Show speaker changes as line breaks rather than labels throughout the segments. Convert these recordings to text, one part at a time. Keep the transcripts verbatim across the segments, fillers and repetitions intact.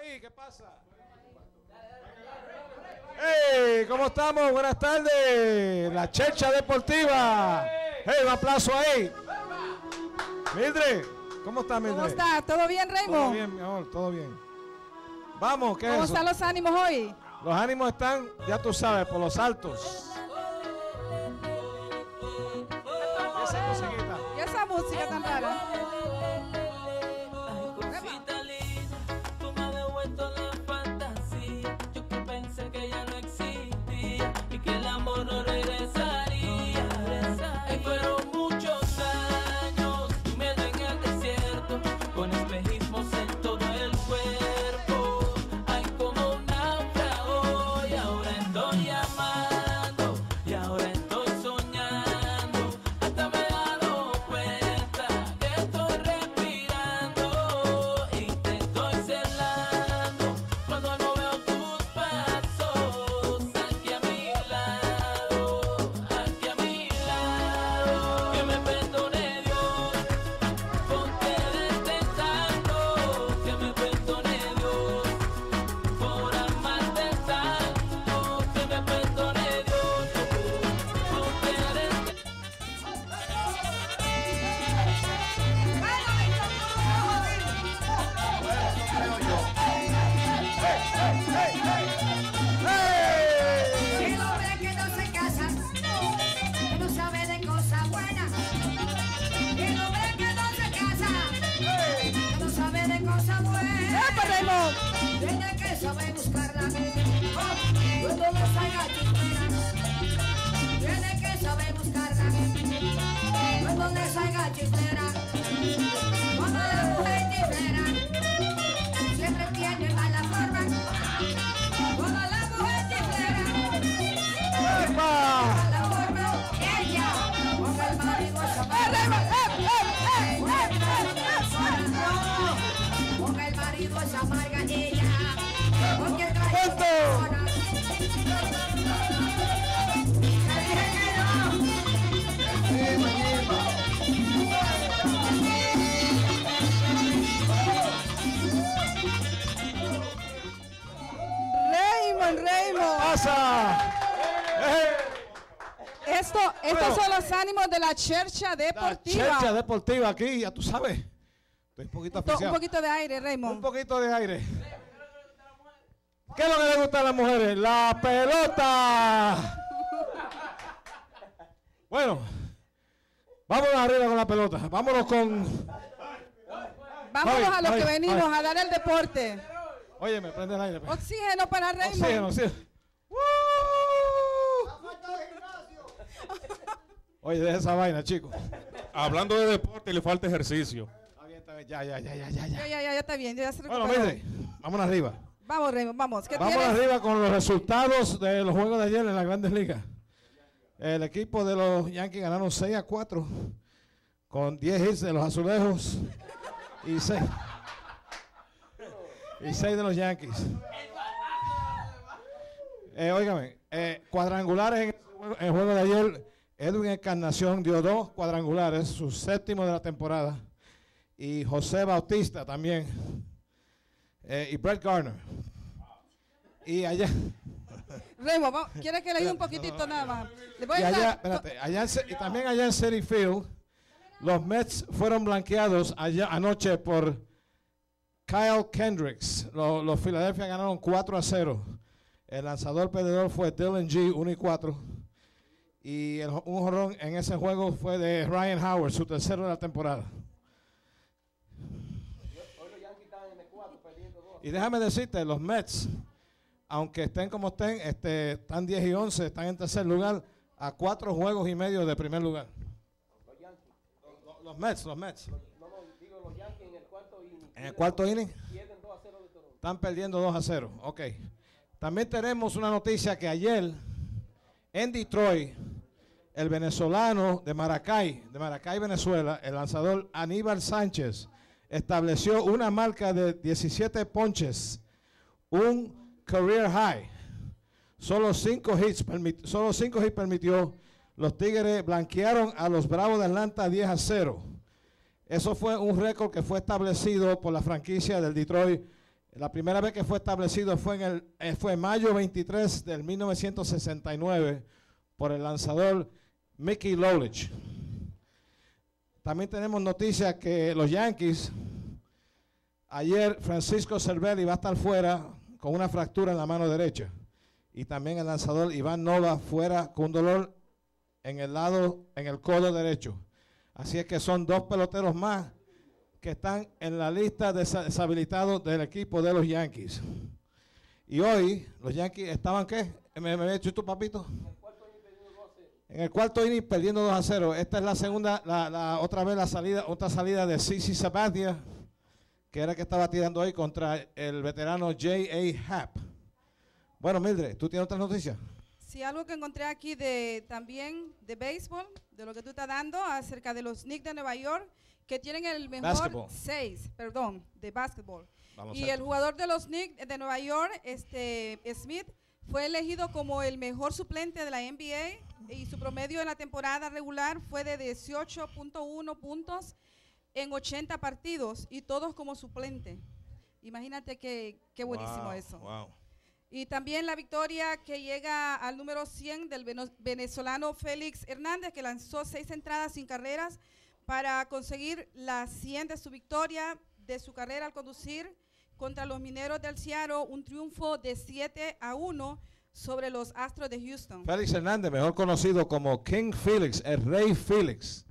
ahí? ¿Qué pasa? ¡Hey! ¿Cómo estamos? Buenas tardes. La Chercha Deportiva. ¡Hey! Un aplauso ahí. Mildred, ¿cómo está Mildred?
¿Cómo está? ¿Todo bien, Raymond?
Todo bien, mi amor, todo bien. Vamos, ¿qué es
¿Cómo
eso?
están los ánimos hoy?
Los ánimos están, ya tú sabes, por los altos. ¿Y esa musiquita?
¿Y esa música tan rara?
No regresaría. Ay, fueron muchos años durmiendo en el desierto, con espejismos en todo el cuerpo. Ay, como un náufrago, y ahora estoy amando, y ahora estoy soñando. Hasta me he dado cuenta que estoy respirando y te estoy celando cuando no veo tus pasos aquí a mi lado.
Tiene que saber buscarla, cuando le salga chiflera. Tiene que saber buscarla, cuando le salga chiflera. Cuando la mujer chiflera, siempre tiene mala forma. Cuando la mujer chiflera, mala forma, ella, cuando el marido se amarga. Con el marido se amarga ella, porque trae persona.
Raymond, Raymond.
¡Pasa!
Esto, estos son los ánimos de la Chercha Deportiva.
La Chercha Deportiva aquí, ya tú sabes. Estoy un poquito
Un poquito de aire, Raymond.
Un poquito de aire. ¿Qué es lo que le gusta a las mujeres? ¡La pelota! Bueno, vámonos arriba con la pelota. Vámonos con...
Vámonos
Ay,
a lo
ay,
que venimos,
ay.
a dar el deporte.
Oye, me prende el aire. pues.
Oxígeno para Raymond.
Oxígeno, oxígeno. ¡Woo! Oye, deja esa vaina, chicos.
Hablando de deporte, le falta ejercicio.
Ya, ya, ya, ya, ya.
Ya, ya, ya, ya está bien. Ya se
Bueno,
recuperó.
mire, vámonos arriba.
Vamos, Raymond, vamos. ¿Qué
Vamos
tienes?
arriba con los resultados de los juegos de ayer en las Grandes Ligas. El equipo de los Yankees ganaron seis a cuatro con diez hits de los Azulejos y seis y seis de los Yankees. Eh, óigame, eh, cuadrangulares en el, juego, en el juego de ayer. Edwin Encarnación dio dos cuadrangulares, su séptimo de la temporada. Y José Bautista también. Eh, y Brett Garner. Y allá.
Raymond, vamos, ¿quiere que le dé un poquitito nada más? Le voy
Y
a
allá,
dar-
espérate, allá en Ce- y también allá en City Field, los Mets fueron blanqueados allá anoche por Kyle Kendricks. Los, los Philadelphia ganaron cuatro a cero. El lanzador perdedor fue Dylan G, uno y cuatro. Y el, un jonrón en ese juego fue de Ryan Howard, su tercero de la temporada. Y déjame decirte, los Mets, aunque estén como estén, este, están diez y once, están en tercer lugar, a cuatro juegos y medio de primer lugar.
Los Yankees.
Los, los Mets, los Mets.
No, no, digo los Yankees en el cuarto inning.
En el cuarto inning
Pierden dos a cero de Toronto.
están perdiendo dos a cero. Ok. También tenemos una noticia que ayer en Detroit, el venezolano de Maracay, de Maracay, Venezuela, el lanzador Aníbal Sánchez, estableció una marca de diecisiete ponches, un career high. Solo cinco hits, permit- solo cinco hits permitió. Los Tigres blanquearon a los Bravos de Atlanta diez a cero. Eso fue un récord que fue establecido por la franquicia del Detroit La primera vez que fue establecido fue en el eh, fue mayo veintitrés del mil novecientos sesenta y nueve por el lanzador Mickey Lolich. También tenemos noticias que los Yankees, ayer Francisco Cervelli va a estar fuera con una fractura en la mano derecha. Y también el lanzador Iván Nova fuera con dolor en el lado, en el codo derecho. Así es que son dos peloteros más que están en la lista de deshabilitados del equipo de los Yankees. Y hoy los Yankees estaban, ¿qué? ¿Me, me he hecho tú, papito? En el cuarto inning perdiendo dos a cero. Esta es la segunda, la, la, otra vez la salida, otra salida de C C Sabathia, que era el que estaba tirando hoy contra el veterano J A Happ. Bueno, Mildred, ¿tú tienes otra noticia?
Sí, algo que encontré aquí de también de béisbol, de lo que tú estás dando acerca de los Knicks de Nueva York, que tienen el mejor
Basketball.
seis, perdón, de básquetbol.
Vamos
Y
a-
el jugador de los Knicks de Nueva York, este Smith, fue elegido como el mejor suplente de la N B A y su promedio en la temporada regular fue de dieciocho punto uno puntos en ochenta partidos y todos como suplente. Imagínate qué, qué buenísimo
Wow,
eso.
wow.
Y también la victoria que llega al número cien del veno- venezolano Félix Hernández, que lanzó seis entradas sin carreras para conseguir la cien de su victoria de su carrera al conducir contra los Mineros del Seattle, un triunfo de siete a uno sobre los Astros de Houston.
Félix Hernández, mejor conocido como King Felix, el Rey Felix.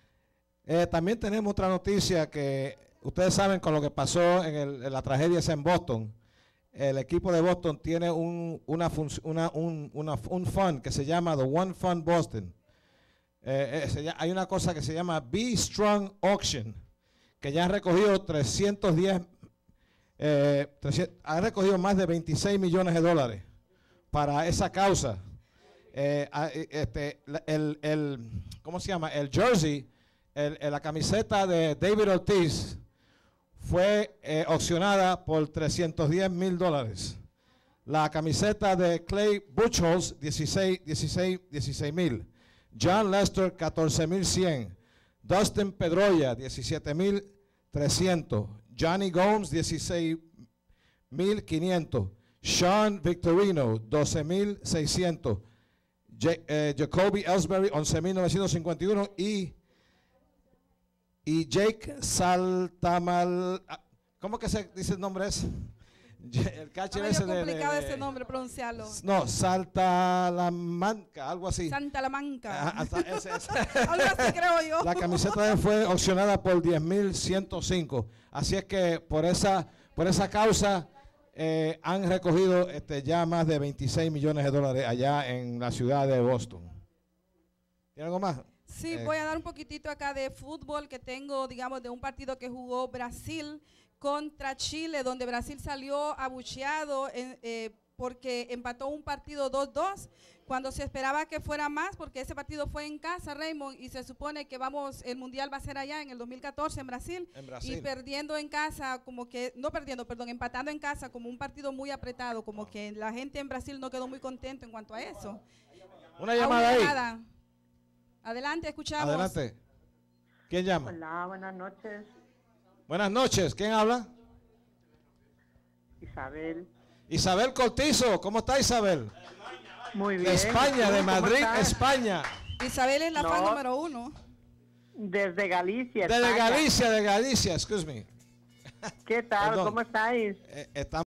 Eh, también tenemos otra noticia que ustedes saben con lo que pasó en, el- en la tragedia esa en Boston. El equipo de Boston tiene un, una, func- una- un, una- un fund que se llama The One Fund Boston. Eh, eh, se lla- hay una cosa que se llama Be Strong Auction, que ya han recogido trescientos diez, eh, trescientos han recogido más de veintiséis millones de dólares para esa causa. Eh, a- eh, este, la- el, el- ¿cómo se llama? El jersey, el- el- la camiseta de David Ortiz fue eh, auccionada por trescientos diez mil dólares. La camiseta de Clay Buchholz, dieciséis mil. John Lester, catorce mil cien. Dustin Pedroia, diecisiete mil trescientos. Johnny Gomes, dieciséis mil quinientos. Sean Victorino, doce mil seiscientos. Ja- eh, Jacoby Ellsbury, once mil novecientos cincuenta y uno. Y, y Jake Saltamal. ah, ¿Cómo que se dice el nombre ese? El catcher
Está
ese
medio
de, de-
complicado
de-
ese nombre pronunciarlo.
No, Saltalamanca, algo así.
Santa la Manca.
Ajá, hasta ese- ese.
Algo así creo yo.
La camiseta de él fue auccionada por diez mil ciento cinco. Así es que por esa, por esa causa eh, han recogido este, ya más de veintiséis millones de dólares allá en la ciudad de Boston. ¿Tiene algo más?
Sí,
Eh,
voy a dar un poquitito acá de fútbol que tengo, digamos, de un partido que jugó Brasil contra Chile, donde Brasil salió abucheado en- eh, porque empató un partido dos dos, cuando se esperaba que fuera más, porque ese partido fue en casa, Raymond, y se supone que vamos, el Mundial va a ser allá en el dos mil catorce en Brasil,
En
y
Brasil.
perdiendo en casa, como que, no perdiendo, perdón, empatando en casa, como un partido muy apretado, como que la gente en Brasil no quedó muy contento en cuanto a eso.
Una
A
llamada ahí.
llamada. Adelante, escuchamos.
Adelante. ¿Quién llama?
Hola, buenas noches,
Buenas noches. ¿Quién habla?
Isabel.
Isabel Cortizo. ¿Cómo está Isabel?
Muy
De
bien.
España,
¿Tú
de
cómo
Madrid,
estás?
España.
Isabel es la fan
No.
número uno.
Desde Galicia.
Desde
España.
Galicia, de Galicia, excuse me.
¿Qué tal?
Perdón.
¿Cómo estáis?
Eh, estamos